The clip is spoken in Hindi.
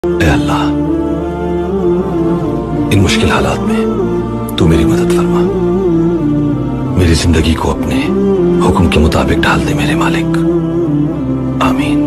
ए अल्लाह, इन मुश्किल हालात में तू मेरी मदद फरमा। मेरी जिंदगी को अपने हुक्म के मुताबिक ढाल दे मेरे मालिक। आमीन।